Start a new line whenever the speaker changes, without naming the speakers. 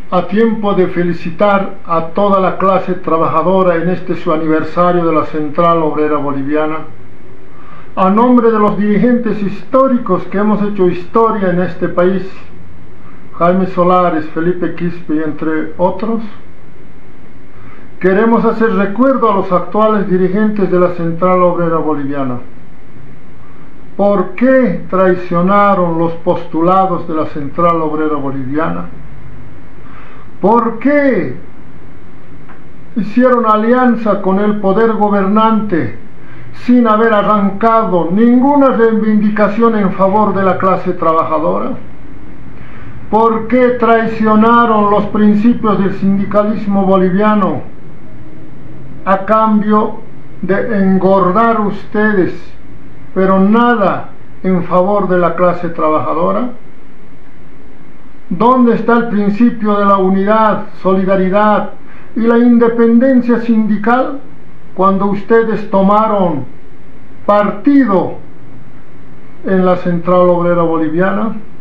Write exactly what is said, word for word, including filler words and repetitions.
a tiempo de felicitar a toda la clase trabajadora en este su aniversario de la Central Obrera Boliviana, a nombre de los dirigentes históricos que hemos hecho historia en este país, Jaime Solares, Felipe Quispe y entre otros, queremos hacer recuerdo a los actuales dirigentes de la Central Obrera Boliviana. ¿Por qué traicionaron los postulados de la Central Obrera Boliviana? ¿Por qué hicieron alianza con el poder gobernante sin haber arrancado ninguna reivindicación en favor de la clase trabajadora? ¿Por qué traicionaron los principios del sindicalismo boliviano a cambio de engordar ustedes, pero nada en favor de la clase trabajadora? ¿Dónde está el principio de la unidad, solidaridad y la independencia sindical cuando ustedes tomaron partido en la Central Obrera Boliviana?